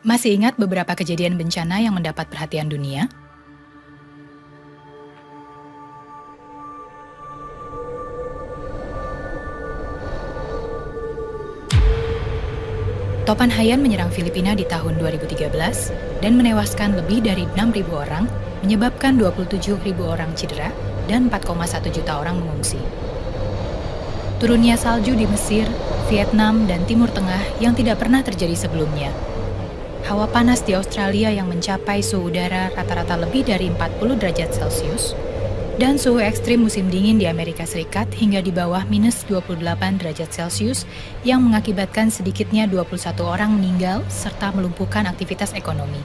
Masih ingat beberapa kejadian bencana yang mendapat perhatian dunia? Topan Haiyan menyerang Filipina di tahun 2013 dan menewaskan lebih dari 6.000 orang, menyebabkan 27.000 orang cedera dan 4,1 juta orang mengungsi. Turunnya salju di Mesir, Vietnam, dan Timur Tengah yang tidak pernah terjadi sebelumnya. Hawa panas di Australia yang mencapai suhu udara rata-rata lebih dari 40 derajat Celcius, dan suhu ekstrim musim dingin di Amerika Serikat hingga di bawah minus 28 derajat Celcius yang mengakibatkan sedikitnya 21 orang meninggal serta melumpuhkan aktivitas ekonomi.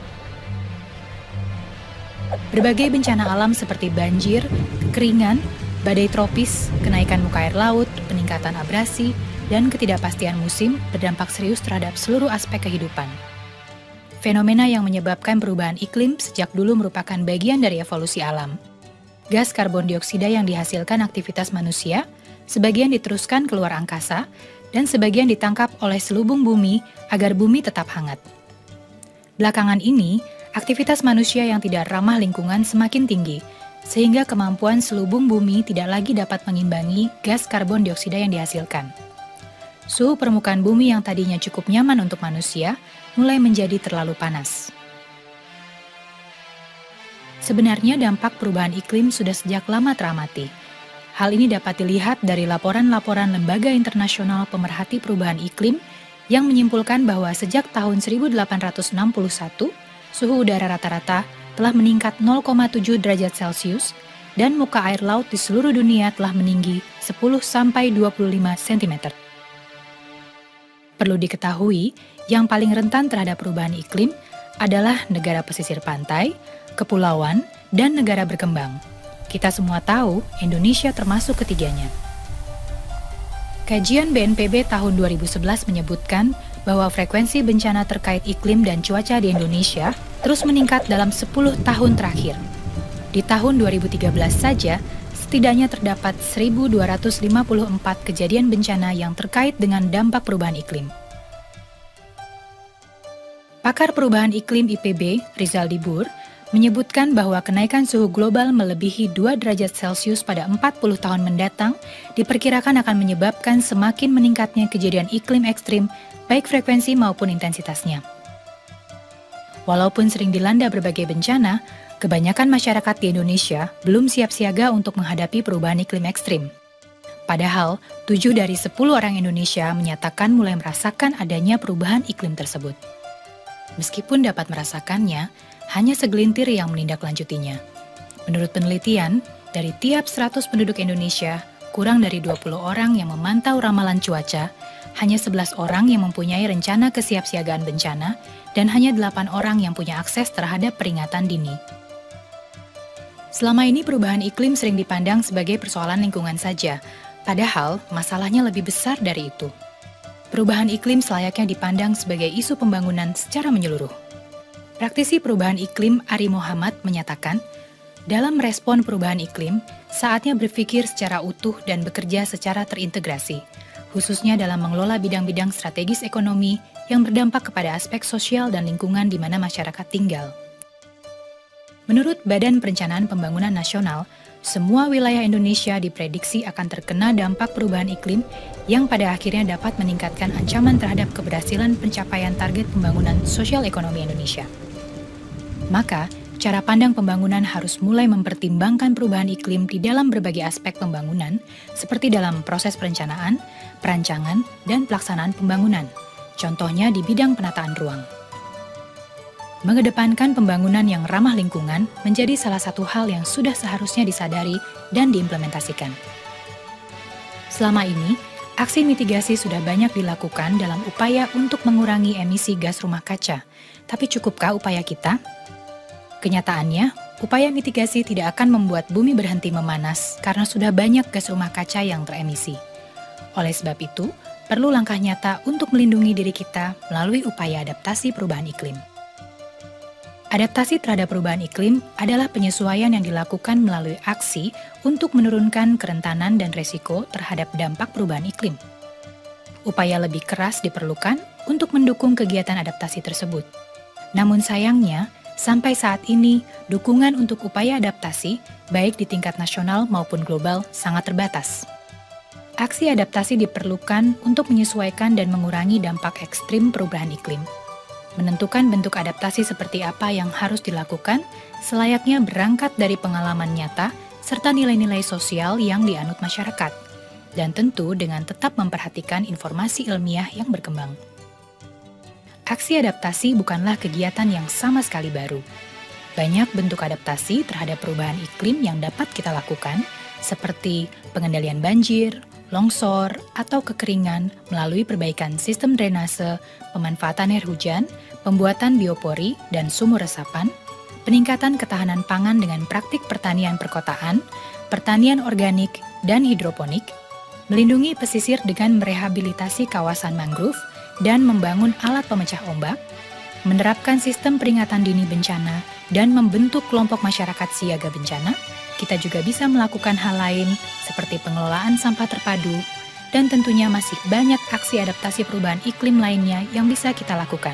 Berbagai bencana alam seperti banjir, kekeringan, badai tropis, kenaikan muka air laut, peningkatan abrasi, dan ketidakpastian musim berdampak serius terhadap seluruh aspek kehidupan. Fenomena yang menyebabkan perubahan iklim sejak dulu merupakan bagian dari evolusi alam. Gas karbon dioksida yang dihasilkan aktivitas manusia, sebagian diteruskan keluar angkasa, dan sebagian ditangkap oleh selubung bumi agar bumi tetap hangat. Belakangan ini, aktivitas manusia yang tidak ramah lingkungan semakin tinggi, sehingga kemampuan selubung bumi tidak lagi dapat mengimbangi gas karbon dioksida yang dihasilkan. Suhu permukaan bumi yang tadinya cukup nyaman untuk manusia, mulai menjadi terlalu panas. Sebenarnya dampak perubahan iklim sudah sejak lama teramati. Hal ini dapat dilihat dari laporan-laporan lembaga internasional pemerhati perubahan iklim yang menyimpulkan bahwa sejak tahun 1861, suhu udara rata-rata telah meningkat 0,7 derajat Celcius dan muka air laut di seluruh dunia telah meninggi 10-25 cm. Perlu diketahui, yang paling rentan terhadap perubahan iklim adalah negara pesisir pantai, kepulauan, dan negara berkembang. Kita semua tahu Indonesia termasuk ketiganya. Kajian BNPB tahun 2011 menyebutkan bahwa frekuensi bencana terkait iklim dan cuaca di Indonesia terus meningkat dalam 10 tahun terakhir. Di tahun 2013 saja, setidaknya terdapat 1.254 kejadian bencana yang terkait dengan dampak perubahan iklim. Pakar perubahan iklim IPB, Rizal Dibur, menyebutkan bahwa kenaikan suhu global melebihi 2 derajat Celcius pada 40 tahun mendatang diperkirakan akan menyebabkan semakin meningkatnya kejadian iklim ekstrim, baik frekuensi maupun intensitasnya. Walaupun sering dilanda berbagai bencana, kebanyakan masyarakat di Indonesia belum siap siaga untuk menghadapi perubahan iklim ekstrim. Padahal, 7 dari 10 orang Indonesia menyatakan mulai merasakan adanya perubahan iklim tersebut. Meskipun dapat merasakannya, hanya segelintir yang menindaklanjutinya. Menurut penelitian, dari tiap 100 penduduk Indonesia, kurang dari 20 orang yang memantau ramalan cuaca, hanya 11 orang yang mempunyai rencana kesiapsiagaan bencana, dan hanya 8 orang yang punya akses terhadap peringatan dini. Selama ini perubahan iklim sering dipandang sebagai persoalan lingkungan saja, padahal masalahnya lebih besar dari itu. Perubahan iklim selayaknya dipandang sebagai isu pembangunan secara menyeluruh. Praktisi perubahan iklim Ari Muhammad menyatakan, dalam merespon perubahan iklim, saatnya berpikir secara utuh dan bekerja secara terintegrasi, khususnya dalam mengelola bidang-bidang strategis ekonomi yang berdampak kepada aspek sosial dan lingkungan di mana masyarakat tinggal. Menurut Badan Perencanaan Pembangunan Nasional, semua wilayah Indonesia diprediksi akan terkena dampak perubahan iklim yang pada akhirnya dapat meningkatkan ancaman terhadap keberhasilan pencapaian target pembangunan sosial ekonomi Indonesia. Maka, cara pandang pembangunan harus mulai mempertimbangkan perubahan iklim di dalam berbagai aspek pembangunan, seperti dalam proses perencanaan, perancangan, dan pelaksanaan pembangunan. Contohnya di bidang penataan ruang. Mengedepankan pembangunan yang ramah lingkungan menjadi salah satu hal yang sudah seharusnya disadari dan diimplementasikan. Selama ini, aksi mitigasi sudah banyak dilakukan dalam upaya untuk mengurangi emisi gas rumah kaca. Tapi cukupkah upaya kita? Kenyataannya, upaya mitigasi tidak akan membuat bumi berhenti memanas karena sudah banyak gas rumah kaca yang teremisi. Oleh sebab itu, perlu langkah nyata untuk melindungi diri kita melalui upaya adaptasi perubahan iklim. Adaptasi terhadap perubahan iklim adalah penyesuaian yang dilakukan melalui aksi untuk menurunkan kerentanan dan resiko terhadap dampak perubahan iklim. Upaya lebih keras diperlukan untuk mendukung kegiatan adaptasi tersebut. Namun sayangnya, sampai saat ini, dukungan untuk upaya adaptasi, baik di tingkat nasional maupun global, sangat terbatas. Aksi adaptasi diperlukan untuk menyesuaikan dan mengurangi dampak ekstrim perubahan iklim. Menentukan bentuk adaptasi seperti apa yang harus dilakukan, selayaknya berangkat dari pengalaman nyata serta nilai-nilai sosial yang dianut masyarakat, dan tentu dengan tetap memperhatikan informasi ilmiah yang berkembang. Aksi adaptasi bukanlah kegiatan yang sama sekali baru. Banyak bentuk adaptasi terhadap perubahan iklim yang dapat kita lakukan, seperti pengendalian banjir, longsor, atau kekeringan melalui perbaikan sistem drainase, pemanfaatan air hujan, pembuatan biopori dan sumur resapan, peningkatan ketahanan pangan dengan praktik pertanian perkotaan, pertanian organik dan hidroponik, melindungi pesisir dengan merehabilitasi kawasan mangrove, dan membangun alat pemecah ombak, menerapkan sistem peringatan dini bencana, dan membentuk kelompok masyarakat siaga bencana. Kita juga bisa melakukan hal lain seperti pengelolaan sampah terpadu, dan tentunya masih banyak aksi adaptasi perubahan iklim lainnya yang bisa kita lakukan.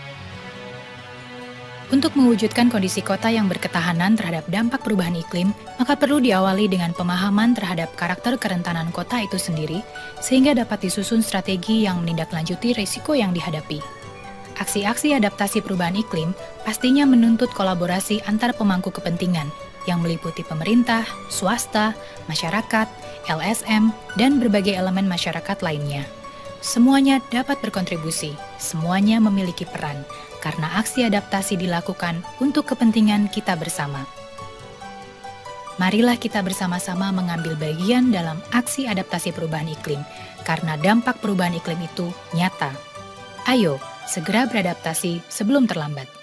Untuk mewujudkan kondisi kota yang berketahanan terhadap dampak perubahan iklim, maka perlu diawali dengan pemahaman terhadap karakter kerentanan kota itu sendiri, sehingga dapat disusun strategi yang menindaklanjuti risiko yang dihadapi. Aksi-aksi adaptasi perubahan iklim pastinya menuntut kolaborasi antar pemangku kepentingan, yang meliputi pemerintah, swasta, masyarakat, LSM, dan berbagai elemen masyarakat lainnya. Semuanya dapat berkontribusi, semuanya memiliki peran, karena aksi adaptasi dilakukan untuk kepentingan kita bersama. Marilah kita bersama-sama mengambil bagian dalam aksi adaptasi perubahan iklim, karena dampak perubahan iklim itu nyata. Ayo, segera beradaptasi sebelum terlambat.